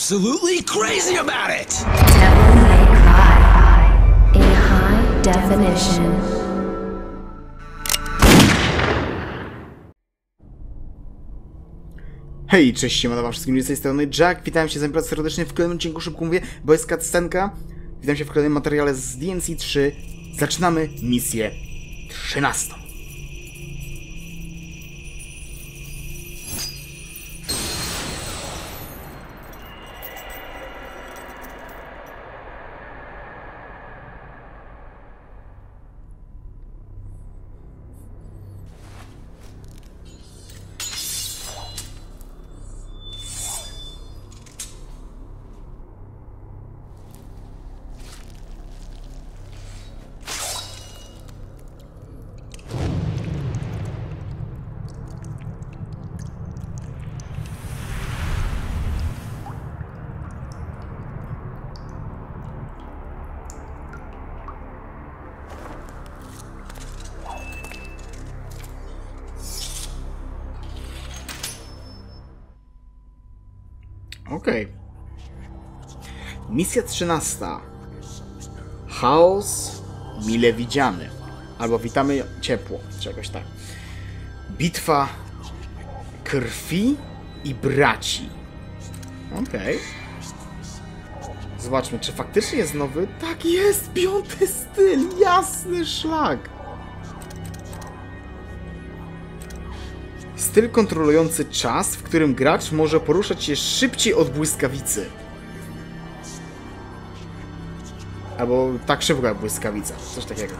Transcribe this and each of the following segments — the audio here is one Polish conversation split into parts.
absolutely crazy about it! Devil May Cry in high definition. Hej, cześć, siemano wam wszystkim, z tej strony Jack, witam się z wami serdecznie w kolejnym odcinku, szybko mówię, bo jest cutscenka. Witam się w kolejnym materiale z DMC 3. Zaczynamy misję 13. Okej. Misja 13. Chaos mile widziany. Albo witamy ciepło, czegoś tak. Bitwa krwi i braci. Okej. Zobaczmy, czy faktycznie jest nowy? Tak jest! 5. styl! Jasny szlak! Styl kontrolujący czas, w którym gracz może poruszać się szybciej od błyskawicy. Albo tak szybko jak błyskawica. Coś takiego.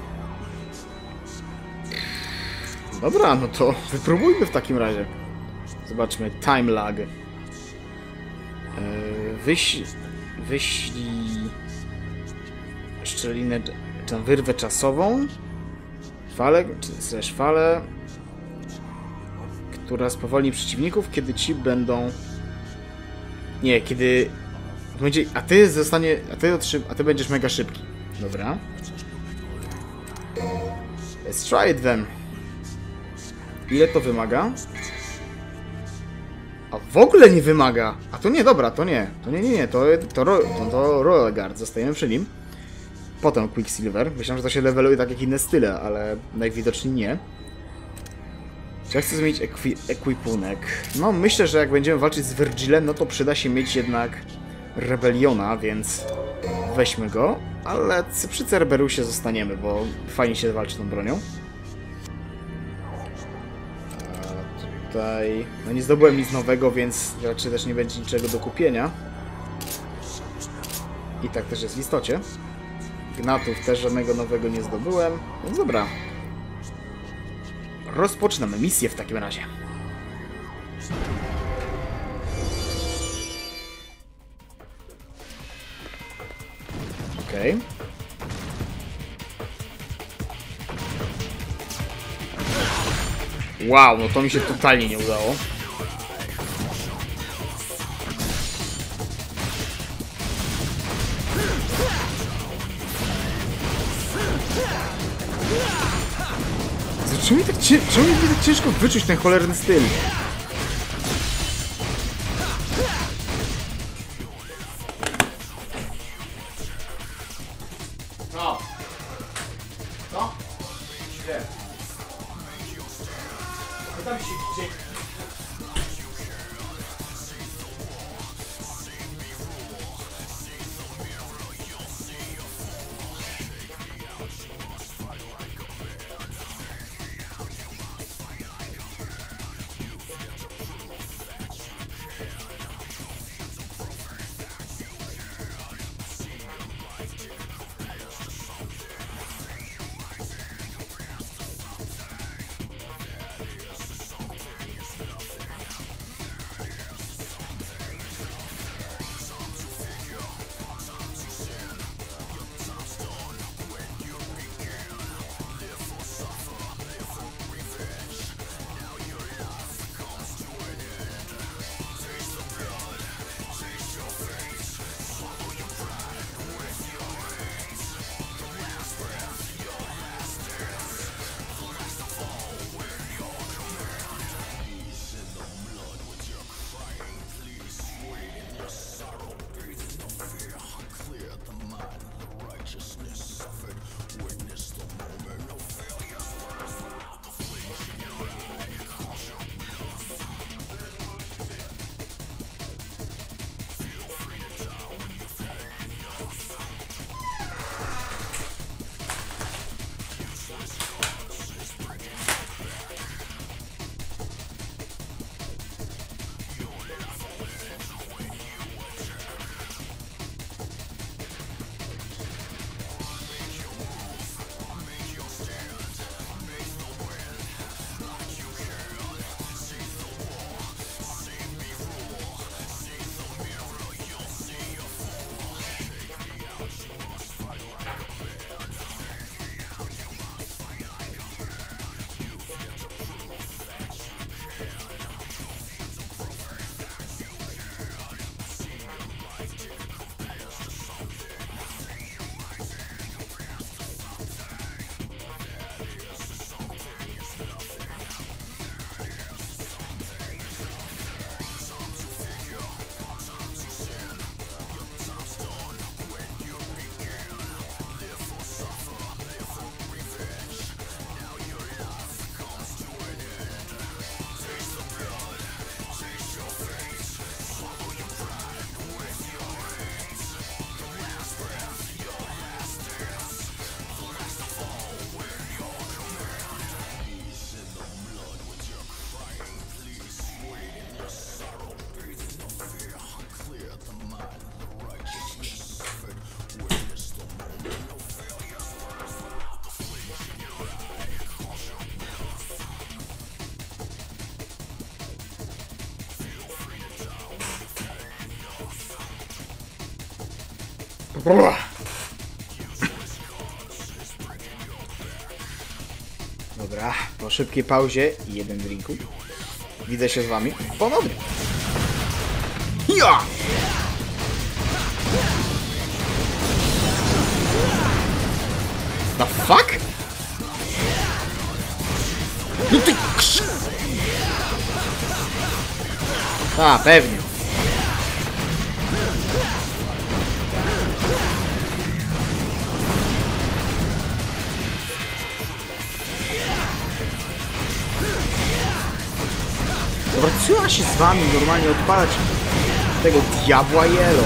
Dobra, no to wypróbujmy w takim razie. Zobaczmy. Time lag. Wyślij szczelinę, czy tam wyrwę czasową. Falę, czy też falę, która spowolni przeciwników, kiedy ci będą... Nie, kiedy... Będzie... A ty będziesz mega szybki. Dobra. Let's try it then. Ile to wymaga? A w ogóle nie wymaga! A to nie, dobra, to nie. To Royal Guard. Zostajemy przy nim. Potem Quicksilver. Myślałem, że to się leveluje tak jak inne style, ale najwidoczniej nie. Czy ja chcę zmienić ekwipunek? No, myślę, że jak będziemy walczyć z Virgilem, no to przyda się mieć jednak Rebeliona, więc weźmy go. Ale przy Cerberusie zostaniemy, bo fajnie się walczy tą bronią. A tutaj... No nie zdobyłem nic nowego, więc raczej też nie będzie niczego do kupienia. I tak też jest w istocie. Gnatów też żadnego nowego nie zdobyłem, więc dobra. Rozpoczynamy misję w takim razie. Okej. Wow, no to mi się totalnie nie udało. Czemu mi tak ciężko wyczuć ten cholerny styl? No. No? Gdzie? Pytam się gdzie? Dobra, po szybkiej pauzie i jeden drinku. Widzę się z wami ponownie. Ja! The fuck? No ty... A, pewnie. Dobra, co ja się z wami normalnie odpalać tego diabła jelo?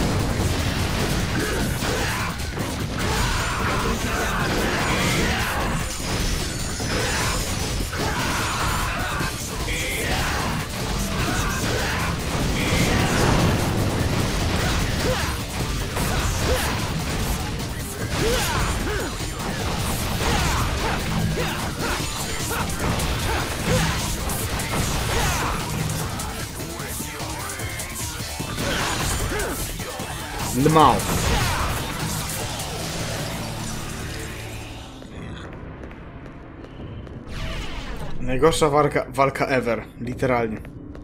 The mouth. Najgorsza walka ever, literalnie.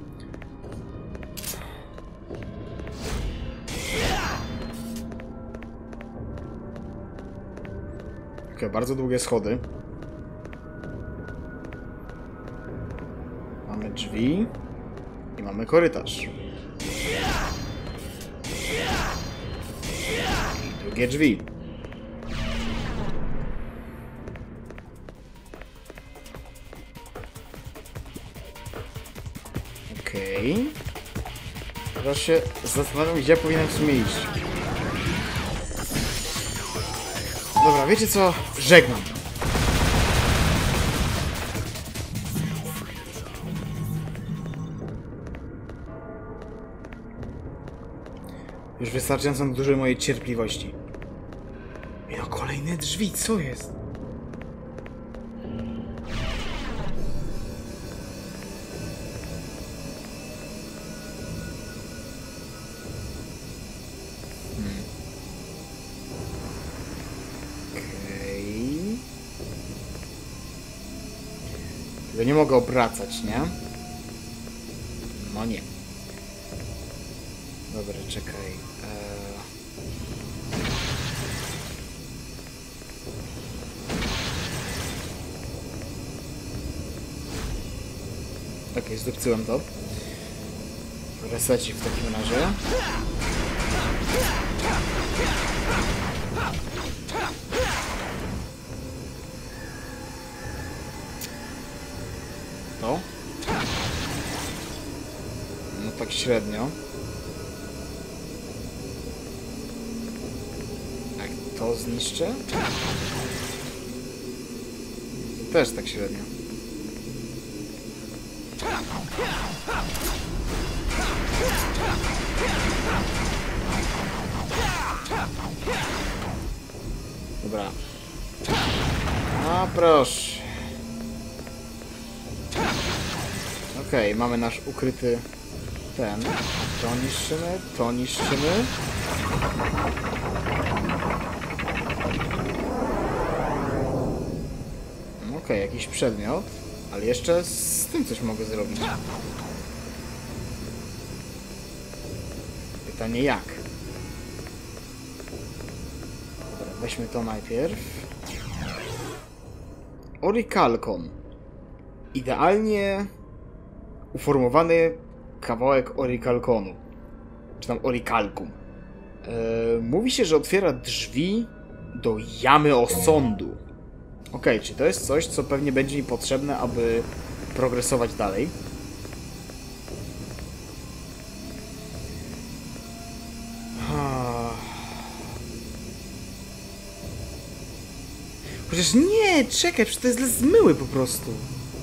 Okej, bardzo długie schody. Mamy drzwi i mamy korytarz. Drugie drzwi. Okej. Teraz się zastanawiam, gdzie powinienem w sumie iść. Dobra, wiecie co? Żegnam. Już wystarczająco dużo mojej cierpliwości. I no kolejne drzwi, co jest? Okej. Tylko nie mogę obracać, nie? No nie. Dobra, czekaj. Okej, zdupcyłem to. Resecik w takim razie. To? No tak średnio. Jak to zniszczę? To też tak średnio. Dobra. A proszę. Okej, mamy nasz ukryty ten. To niszczymy, to niszczymy. Okej, jakiś przedmiot. Ale jeszcze z tym coś mogę zrobić. Pytanie jak? Dobra, weźmy to najpierw. Orichalcon. Idealnie uformowany kawałek Orichalconu. Czy tam Orichalcum. Mówi się, że otwiera drzwi do jamy osądu. Okej, czyli to jest coś, co pewnie będzie mi potrzebne, aby progresować dalej. Chociaż nie, czekaj, przecież to jest dla zmyły po prostu.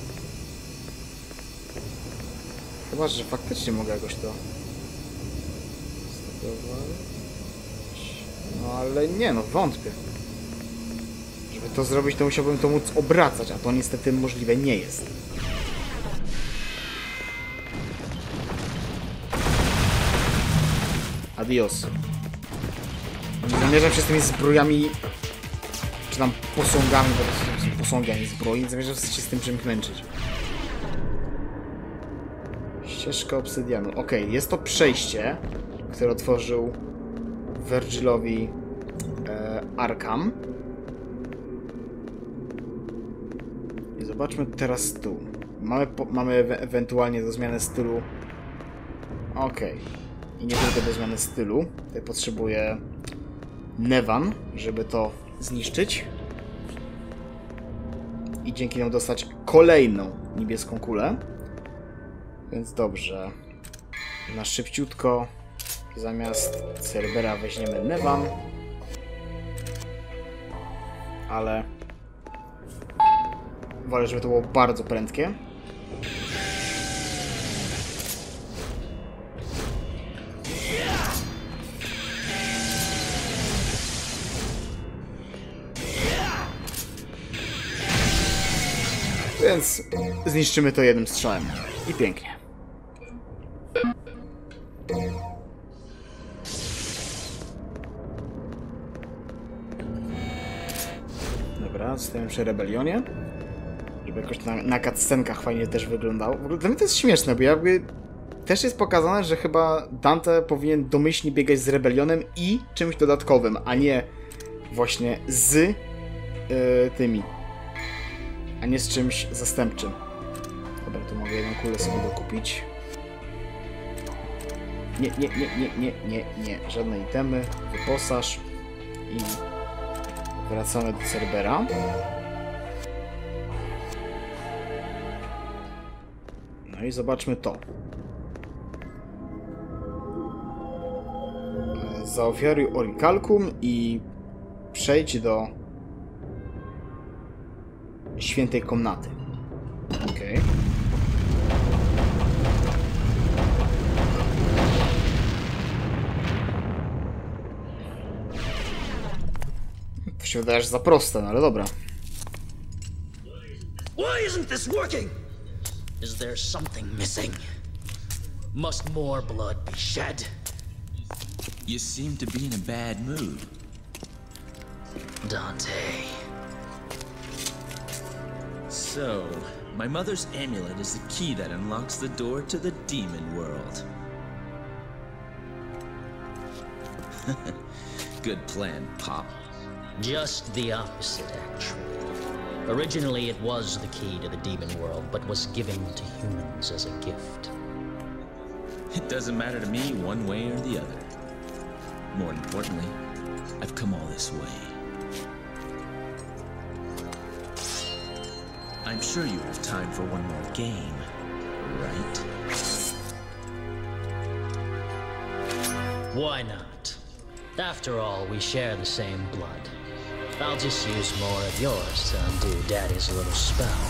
Chyba, że faktycznie mogę jakoś to... No ale nie, no wątpię. Żeby to zrobić, to musiałbym to móc obracać, a to niestety możliwe nie jest. Adios. Nie zamierzam się z tymi zbrojami, czy tam posągami, bo to są posągi, a nie zbroi, nie zamierzam się z tym czymś męczyć. Ścieżka obsydianu. Okej, jest to przejście, które otworzył Virgilowi Arkham. I zobaczmy teraz tu. Mamy ewentualnie do zmiany stylu. Okej. I nie tylko do zmiany stylu. Tutaj potrzebuję Nevan, żeby to zniszczyć. I dzięki niemu dostać kolejną niebieską kulę. Więc dobrze. Na szybciutko zamiast Cerbera weźmiemy Nevan. Ale wolę, żeby to było bardzo prędkie. Więc zniszczymy to jednym strzałem. I pięknie. Dobra, zostajemy przy Rebelionie. Żeby jakoś to na cutscenkach fajnie też wyglądało. W ogóle dla mnie to jest śmieszne, bo jakby też jest pokazane, że chyba Dante powinien domyślnie biegać z Rebelionem i czymś dodatkowym, a nie właśnie z tymi. A nie z czymś zastępczym. Dobra, tu mogę jedną kulę sobie dokupić. Nie. Żadne itemy. Wyposaż. I wracamy do Cerbera. No i zobaczmy to. Zaofiaruj Orichalcum i przejdź do świętej komnaty. Okej. To się wydaje, że za proste, no ale dobra. Why isn't this working? Is there something missing? Must more blood be shed? You seem to be in a bad mood. Dante. So, my mother's amulet is the key that unlocks the door to the demon world. Good plan, Pop. Just the opposite, actually. Originally, it was the key to the demon world, but was given to humans as a gift. It doesn't matter to me one way or the other. More importantly, I've come all this way. I'm sure you have time for one more game, right? Why not? After all, we share the same blood. I'll just use more of yours to undo Daddy's little spell.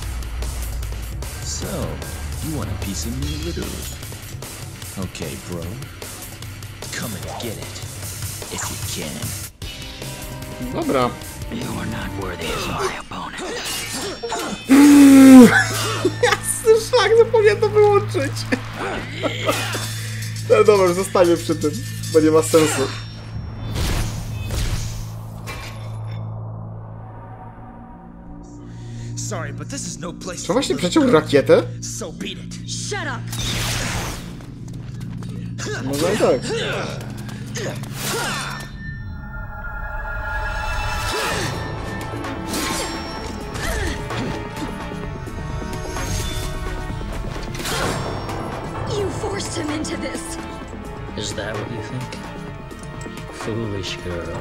So, you want a piece of me, literally? Okay, bro. Come and get it, if you can. Dobra. You are not worthy as my opponent. Jasny szlak, zapomniałem to wyłączyć. No dobra, zostańmy przy tym, bo nie ma sensu. Sorry, but this is no place. Czy właśnie przeciął rakietę? So beat it. Shut up! No i tak. You forced him into this! Is that what you think? Foolish girl.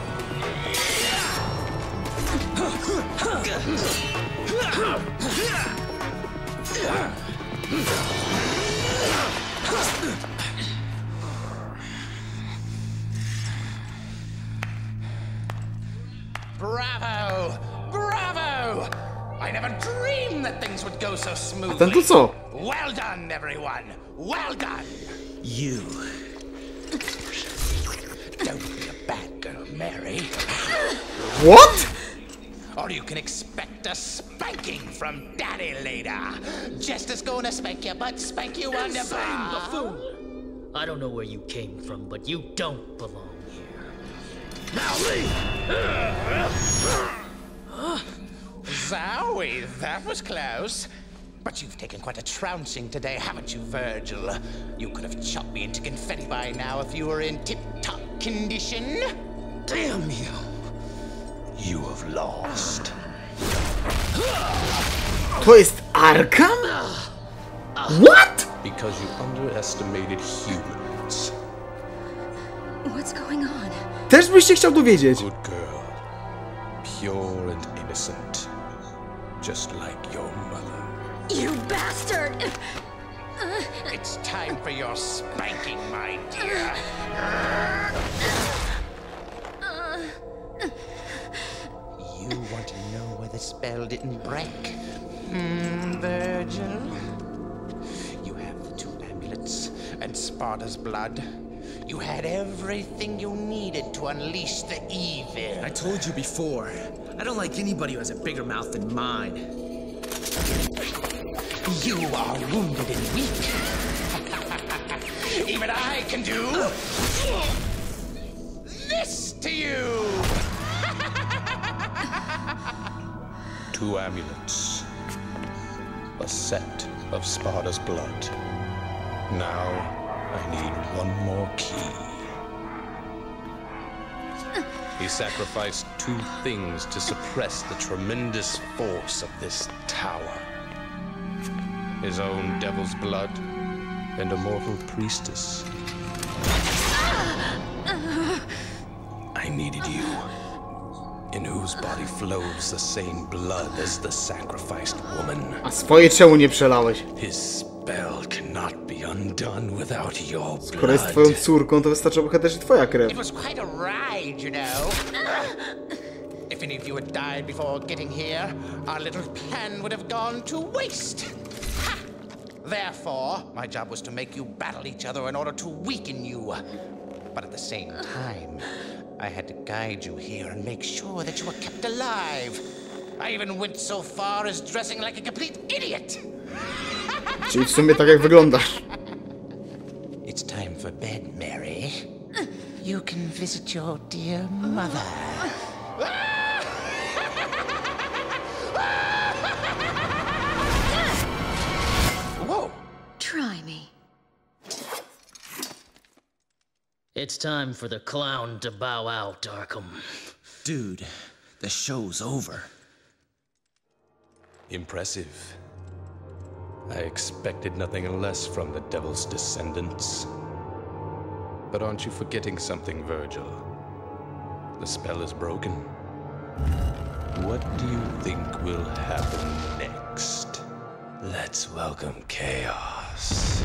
Bravo! Bravo! I never dreamed that things would go so smoothly. Ten tu co? Well done, everyone. Well done. You. Don't be a bad girl, Mary. What? Or you can expect a spanking from Daddy later. Just gonna spank you, but spank you underbar. I don't know where you came from, but you don't belong here. Zowie, that was close. But you've taken quite a trouncing today, haven't you, Virgil? You could have chopped me into confetti by now if you were in tip-top condition. Damn you! You have lost. To jest Arkham? What? Because you underestimated humans. What's going on? Też byś się chciał dowiedzieć. Good girl. Pure and innocent. Just like your mother. You bastard! It's time for your spanking, my dear. You want to know why the spell didn't break? Virgil? You have the 2 amulets and Sparta's blood. You had everything you needed to unleash the evil. I told you before, I don't like anybody who has a bigger mouth than mine. You are wounded and weak. Even I can do this to you. 2 amulets. A set of Sparta's blood. Now, I need one more key. He sacrificed 2 things to suppress the tremendous force of this tower. His own devil's blood and a mortal priestess. I needed you, in whose body flows the same blood as the sacrificed woman. A swoje czemu nie przelałeś? His spell cannot be undone without your Skoro jest twoją blood. córką, to wystarczyłoby też i twoja krew. It was quite a ride, you know. If any of you had died before getting here, our little plan would have gone to waste. Ha! Therefore, my job was to make you battle each other in order to weaken you. But at the same time, I had to guide you here and make sure that you were kept alive. I even went so far as dressing like a complete idiot. Czyli w sumie tak jak wyglądasz. It's time for bed, Mary. You can visit your dear mother. Whoa! Try me. It's time for the clown to bow out, Arkham. Dude, the show's over. Impressive. I expected nothing less from the Devil's descendants. But aren't you forgetting something, Virgil? The spell is broken. What do you think will happen next? Let's welcome chaos.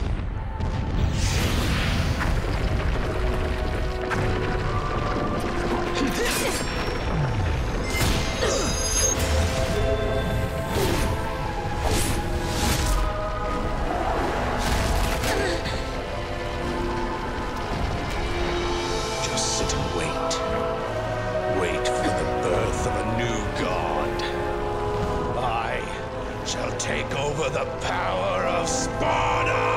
Just sit and wait. Wait for the birth of a new god. I shall take over the power of Sparta!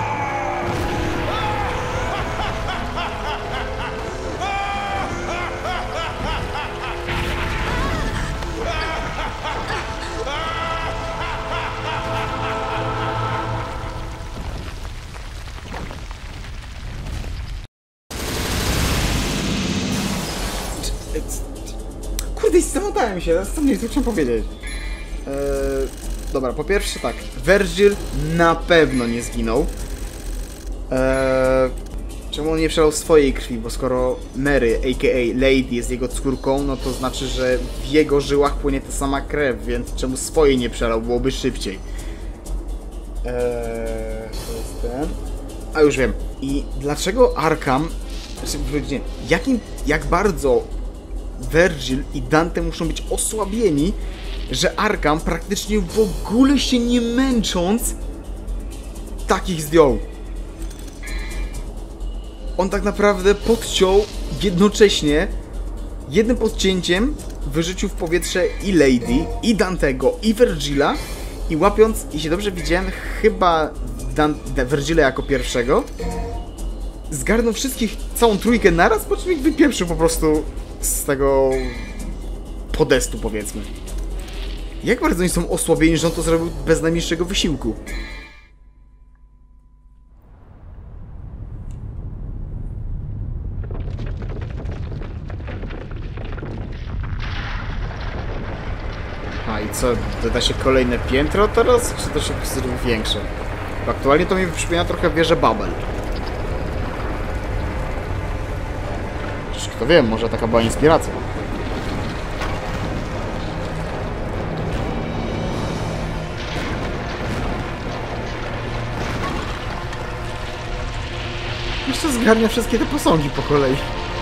Kurde, zamotałem się, co mnie chciałem powiedzieć. Dobra, po pierwsze tak, Virgil na pewno nie zginął. Czemu on nie przelał swojej krwi? Bo skoro Mary, a.k.a. Lady, jest jego córką, no to znaczy, że w jego żyłach płynie ta sama krew, więc czemu swojej nie przelał? Byłoby szybciej. To jest ten... A już wiem. I dlaczego Arkham... Znaczy, jak bardzo Virgil i Dante muszą być osłabieni, że Arkham praktycznie w ogóle się nie męcząc takich zdjął. On tak naprawdę podciął jednocześnie jednym podcięciem, wyrzucił w powietrze i Lady, i Dantego, i Virgila i łapiąc, jeśli dobrze widziałem, chyba Virgila jako pierwszego, zgarnął wszystkich, całą trójkę naraz, po czym ich wypieprzył po prostu z tego podestu, powiedzmy. Jak bardzo oni są osłabieni, że on to zrobił bez najmniejszego wysiłku? A i co, doda się kolejne piętro teraz, czy to się zrobi większe? Bo aktualnie to mi przypomina trochę wieżę Babel. Przecież kto wie, może taka była inspiracja. Jeszcze zgarnia wszystkie te posągi po kolei.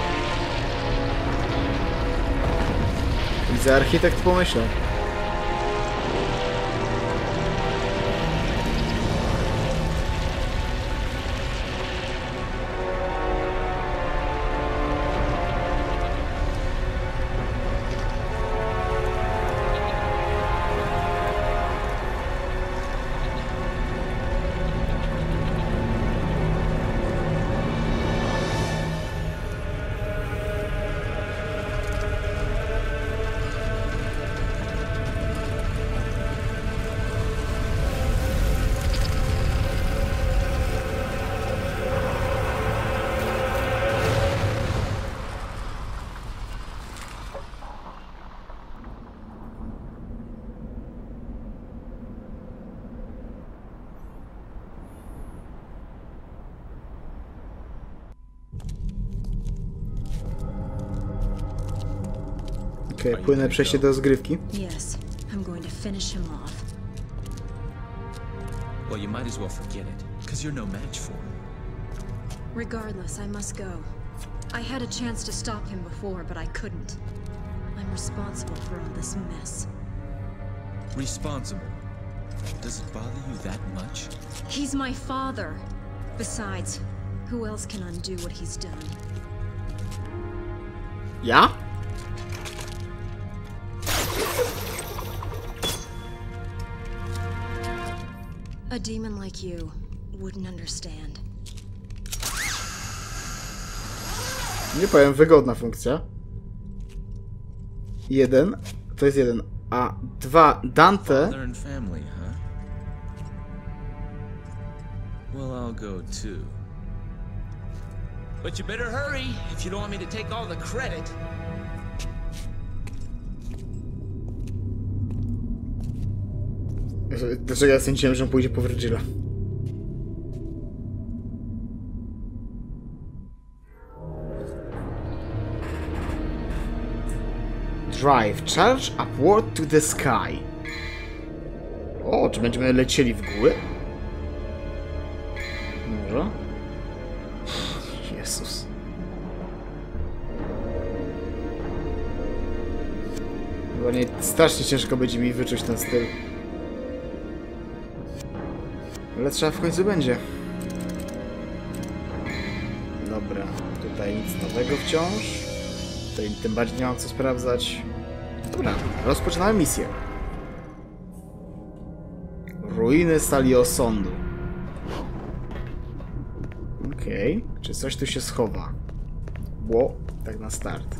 Widzę, architekt pomyślał. Okej, płynne przejście do rozgrywki. Yes, I'm going to finish him off. Well, you might as well forget it, because you're no match for him. Regardless, I must go. I had a chance to stop him before, but I couldn't. I'm responsible for all this mess. Responsible? Does it bother you that much? He's my father. Besides, who else can undo what he's done? Ja? A demon like you wouldn't understand. Nie powiem, wygodna funkcja. 1, to jest 1, a 2, Dante. Father and family, huh? Well, I'll go too. But you better hurry if you don't want me to take all the credit. Dlaczego ja sądziłem, że on pójdzie po Virgila? Drive. Charge upward to the sky. O, czy będziemy lecieli w górę? Może? Jezus. Chyba nie, strasznie ciężko będzie mi wyczuć ten styl. Ale trzeba w końcu będzie. Dobra, tutaj nic nowego wciąż. Tutaj tym bardziej nie mam co sprawdzać. Dobra, rozpoczynamy misję. Ruiny sali osądu. Okej, czy coś tu się schowa? Ło, tak na start.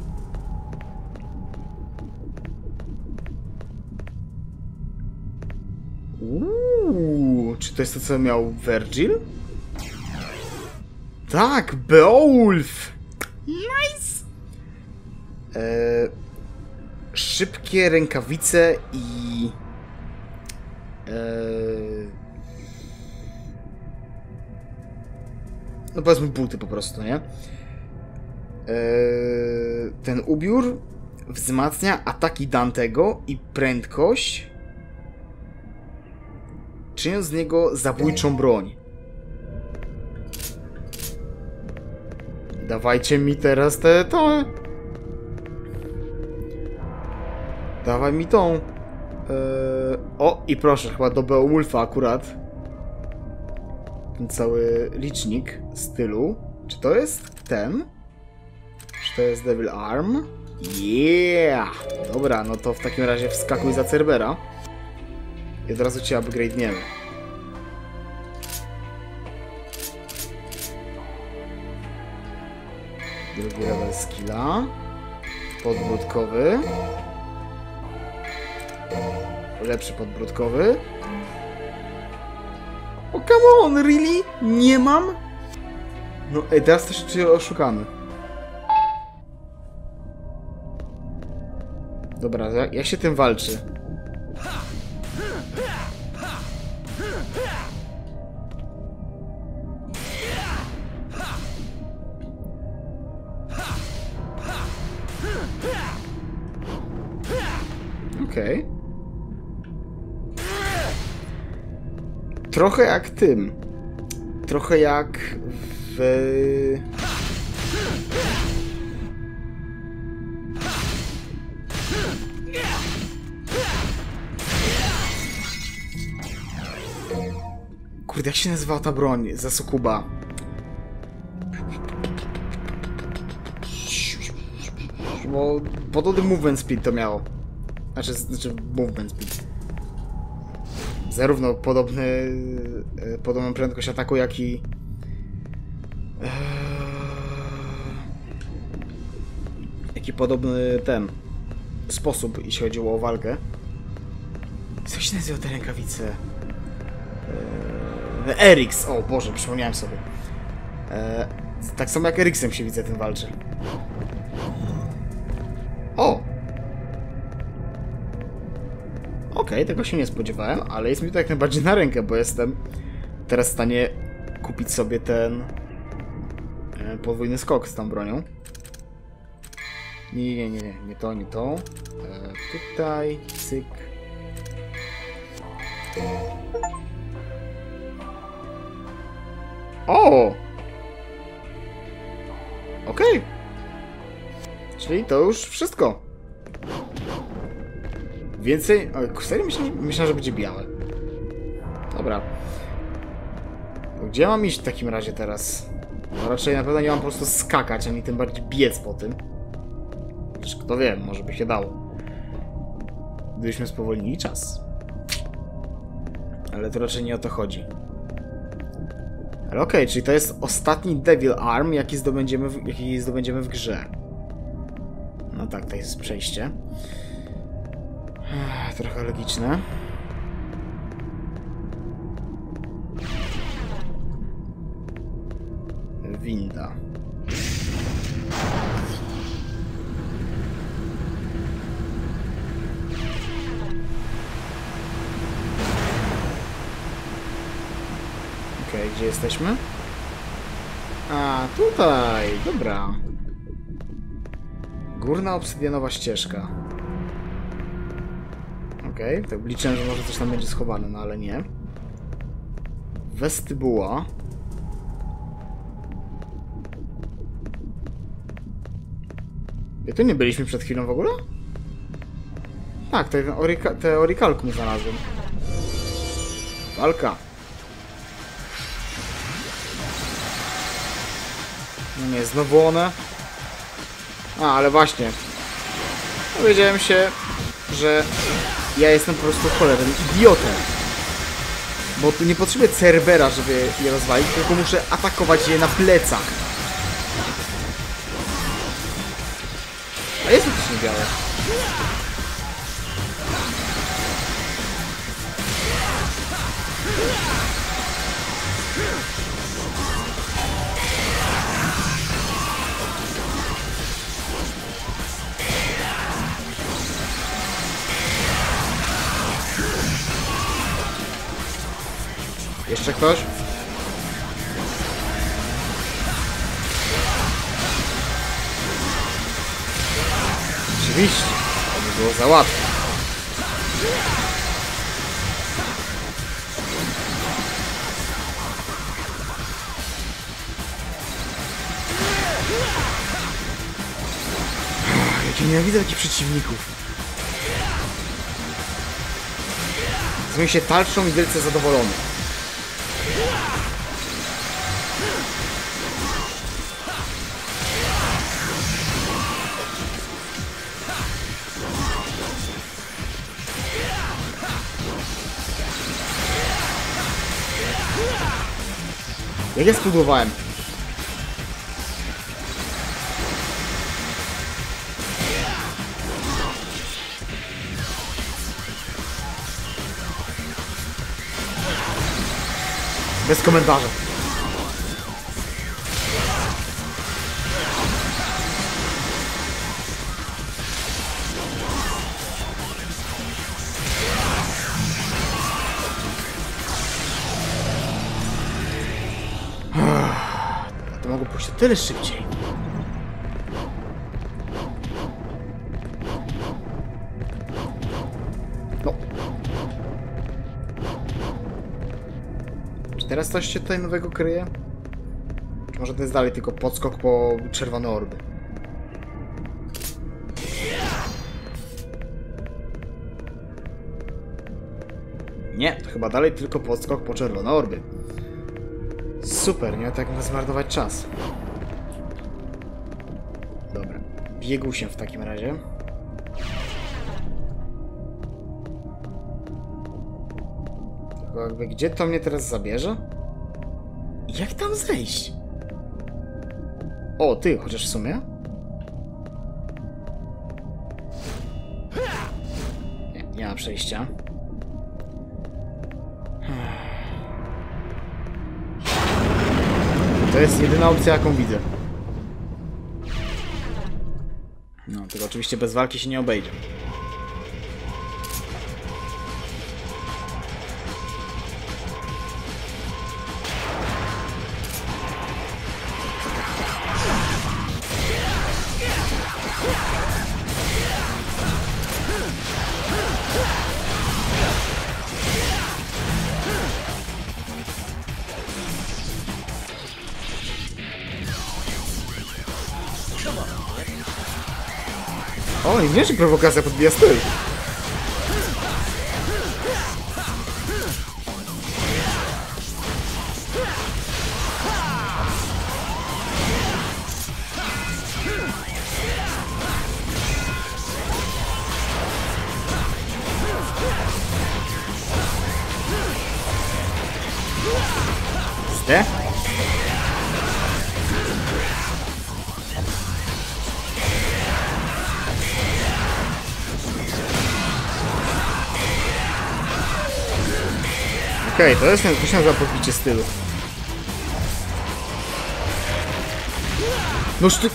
Czy to jest to, co miał Virgil? Tak, Beowulf! Nice! Szybkie rękawice i... no powiedzmy buty po prostu, nie? Ten ubiór wzmacnia ataki Dantego i prędkość, czyniąc z niego zabójczą broń. Dawajcie mi teraz to. Dawaj mi tą. O, i proszę, chyba do Beowulfa akurat. Ten cały licznik stylu. Czy to jest ten? Czy to jest Devil Arm? Yeah! Dobra, no to w takim razie wskakuj za Cerbera. I od razu cię upgrade'niemy. Drugi level skilla. Podbródkowy. Lepszy podbródkowy. O, come on, really? Nie mam? No, teraz to się czuję oszukany. Dobra, jak się tym walczy? Okej. Trochę jak tym. Trochę jak w... Kurde, jak się nazywała ta broń za Sukuba? Bo podobny movement speed to miało. Znaczy movement speed. Zarówno podobną prędkość ataku, jak i... jaki podobny ten sposób, jeśli chodziło o walkę. Co się nazywa te rękawice? Erix! O Boże, przypomniałem sobie. Tak samo jak Erixem się widzę, ten walczy. O! Okej, tego się nie spodziewałem, ale jest mi to jak najbardziej na rękę, bo jestem teraz w stanie kupić sobie ten podwójny skok z tą bronią. Nie to. Tutaj, cyk. O! Okej. Czyli to już wszystko. Więcej... O, serio myślałem, że będzie białe. Dobra. Gdzie mam iść w takim razie teraz? No raczej na pewno nie mam po prostu skakać, ani tym bardziej biec po tym. Chociaż kto wie, może by się dało. Gdybyśmy spowolnili czas. Ale to raczej nie o to chodzi. Ale okej, czyli to jest ostatni Devil Arm, jaki zdobędziemy w grze. No tak, to jest przejście. Trochę logiczne. Winda. Okej, gdzie jesteśmy? A, tutaj! Dobra. Górna obsydianowa ścieżka. Okej, tak liczyłem, że może coś tam będzie schowane, no ale nie. Westybuła. I tu nie byliśmy przed chwilą w ogóle? Tak, te orikalkum znalazłem. Walka. No nie, znowu one. A, ale właśnie. Dowiedziałem się, że ja jestem po prostu cholernym idiotą. Bo tu nie potrzebuję Cerbera, żeby je rozwalić, tylko muszę atakować je na plecach. A jest faktycznie białe. Jeszcze ktoś? Oczywiście, to by było za łatwe. Jak ja nienawidzę takich przeciwników. Zmienił się talczą i wielce zadowolony. Jak ja spudłowałem? Bez komentarza. To mogło pójść o tyle szybciej. No. Czy teraz coś się tutaj nowego kryje? Czy może to jest dalej tylko podskok po czerwone orby? Nie, to chyba dalej tylko podskok po czerwone orby. Super, nie? Tak na zmarnować czas. Dobra, biegł się w takim razie. Tylko jakby gdzie to mnie teraz zabierze? Jak tam zejść? O, ty, chociaż w sumie? Nie ma przejścia. To jest jedyna opcja, jaką widzę. No, tylko oczywiście bez walki się nie obejdzie. O, nie wiesz, że prowokacja podbija styl. Ste? Okej, to jest ten, to się nazywa podbicie stylu. Noż ty...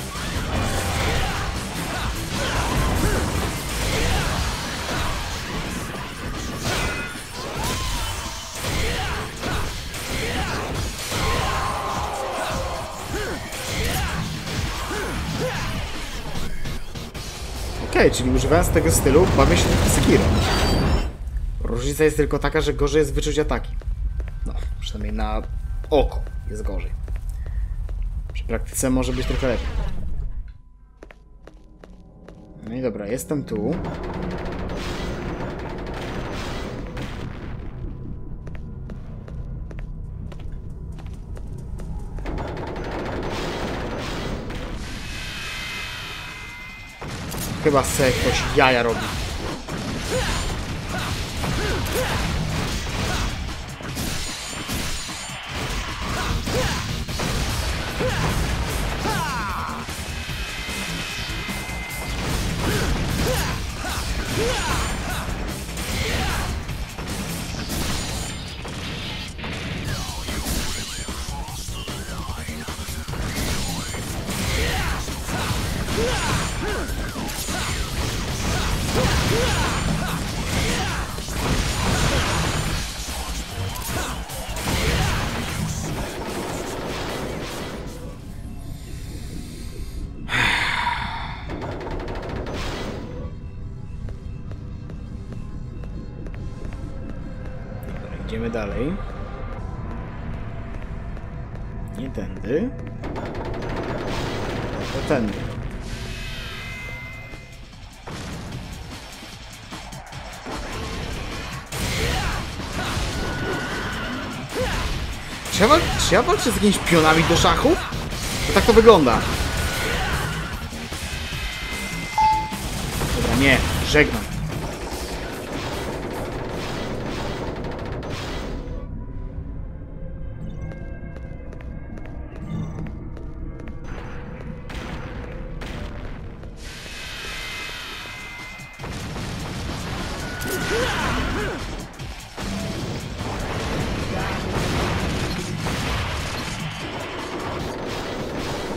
Okej, czyli używając tego stylu bawię się tylko Sekiro. Różnica jest tylko taka, że gorzej jest wyczuć ataki. No, przynajmniej na oko jest gorzej. Przy praktyce może być trochę lepiej. No i dobra, jestem tu. Chyba se ktoś jaja robi. Idziemy dalej. Nie tędy. To tędy. Czy ja walczę z jakimiś pionami do szachu? To tak to wygląda. Dobra, nie. Żegnam.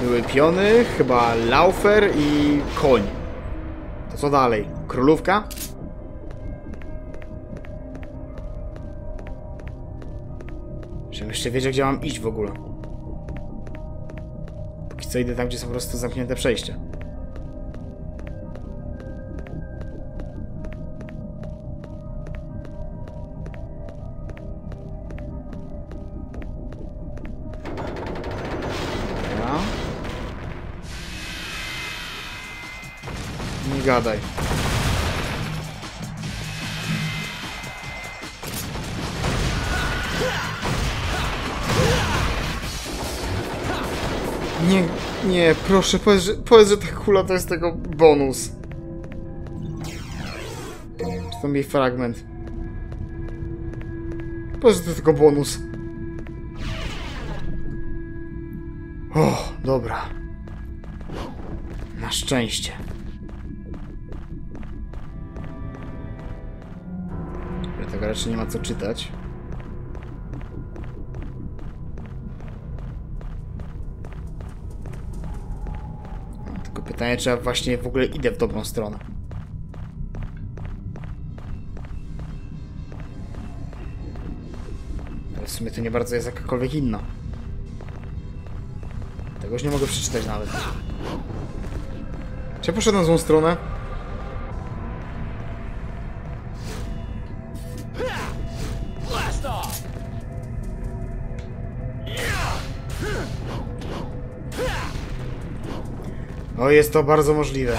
były piony, chyba laufer i koń. To co dalej? Królówka? Żebym jeszcze wiedział, gdzie mam iść w ogóle. Póki co idę tam, gdzie są po prostu zamknięte przejścia. Dobra. Nie gadaj. Nie, nie, proszę, powiedz, że ta kula to jest tego bonus. Czy to mi fragment? Powiedz, że to tylko bonus. O, dobra. Na szczęście. Tego raczej nie ma co czytać. Tylko pytanie, czy ja właśnie w ogóle idę w dobrą stronę. Ale w sumie to nie bardzo jest jakakolwiek inna. Tego już nie mogę przeczytać nawet. Czy ja poszedłem w złą stronę? No jest to bardzo możliwe.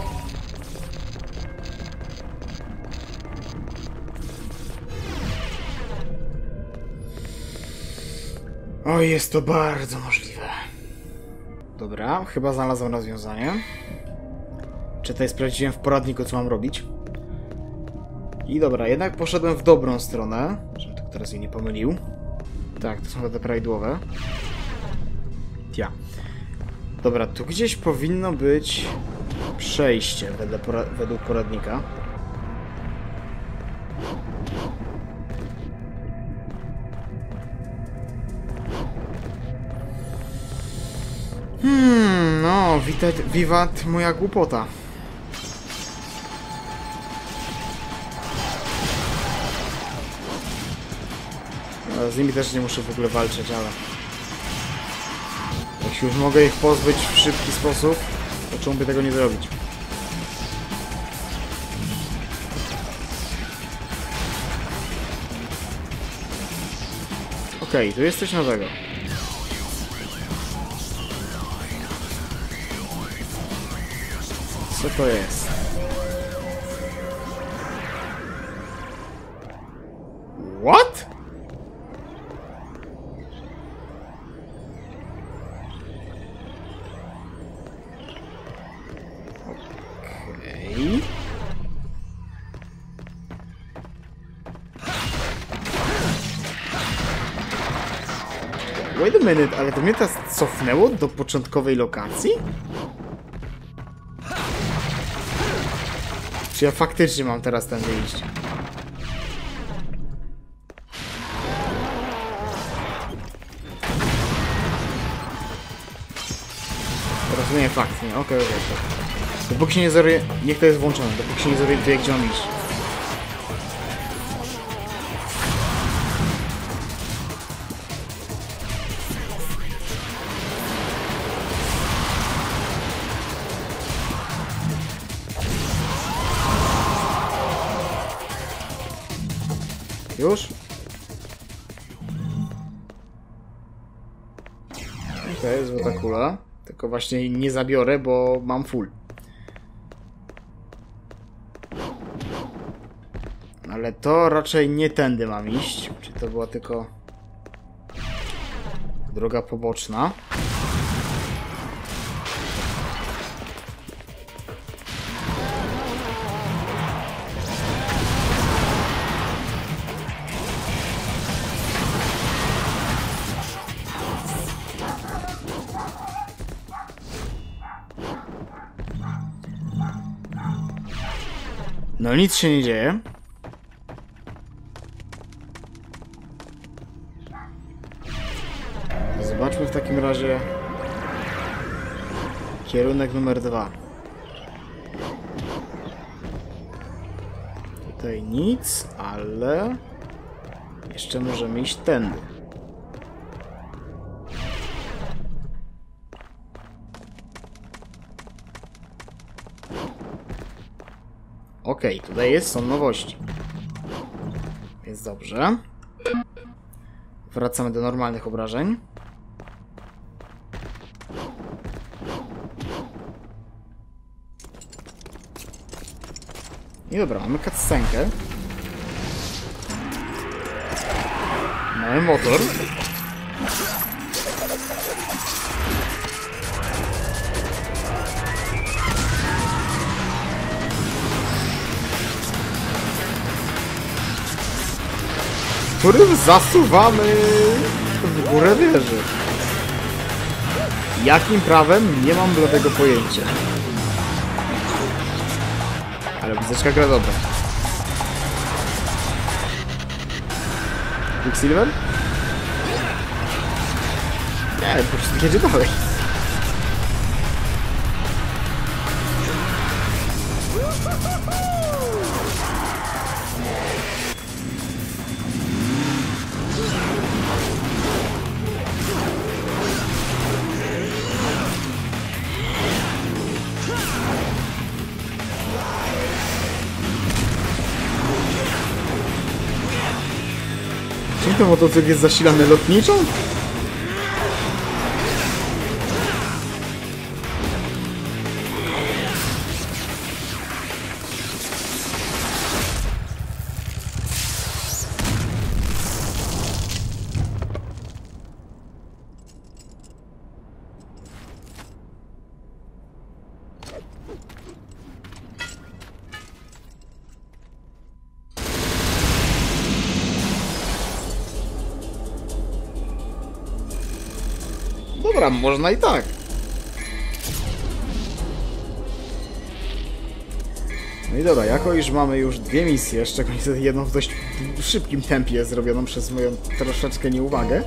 O, jest to bardzo możliwe. Dobra, chyba znalazłem rozwiązanie. Czytaj, sprawdziłem w poradniku, co mam robić. I dobra, jednak poszedłem w dobrą stronę, żebym tylko teraz jej nie pomylił. Tak, to są te prawidłowe. Ja. Dobra, tu gdzieś powinno być przejście według poradnika. No, wiwat moja głupota. Z nimi też nie muszę w ogóle walczyć, ale... Jeśli już mogę ich pozbyć w szybki sposób, to czemu by tego nie zrobić? Okej, tu jest coś nowego. Co to jest? What? Okej. Wait a minute, ale to mnie teraz cofnęło do początkowej lokacji? Czy ja faktycznie mam teraz tędy iść? Rozumiem fakt, nie? Okej. Dopóki się nie zorientuję... Niech to jest włączone, dopóki się nie zorientuję, gdzie mam iść. Już? Okej, złota kula. Tylko właśnie nie zabiorę, bo mam full. Ale to raczej nie tędy mam iść. Czy to była tylko droga poboczna? No nic się nie dzieje. Zobaczmy w takim razie, Kierunek numer 2. Tutaj nic, ale jeszcze możemy iść tędy. Okej, tutaj są nowości. Jest dobrze. Wracamy do normalnych obrażeń. I dobra, mamy cutscenkę. Mamy motor. Którym zasuwamy w górę wieży. Jakim prawem? Nie mam bladego pojęcia. Ale muzyczka gra dobra. Quicksilver? Nie, po prostu jedzie dalej. Czy ten motocykl jest zasilany lotniczą? Dobra, można i tak. No i dobra, jako iż mamy już 2 misje, z czego niestety jedną w dość szybkim tempie zrobioną przez moją troszeczkę nieuwagę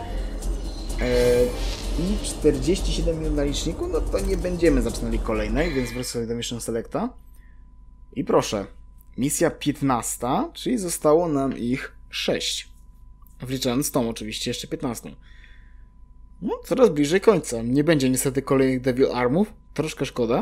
i 47 minut na liczniku, no to nie będziemy zaczynali kolejnej, więc wrócę do Mission Selecta. I proszę, misja 15, czyli zostało nam ich 6. Wliczając tą oczywiście jeszcze 15. No, coraz bliżej końca. Nie będzie niestety kolejnych Devil Armów. Troszkę szkoda.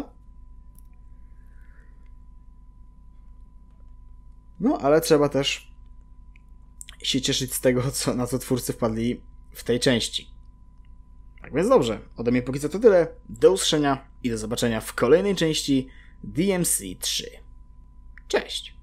No, ale trzeba też się cieszyć z tego, na co twórcy wpadli w tej części. Tak więc dobrze. Ode mnie póki co to tyle. Do usłyszenia i do zobaczenia w kolejnej części DMC 3. Cześć!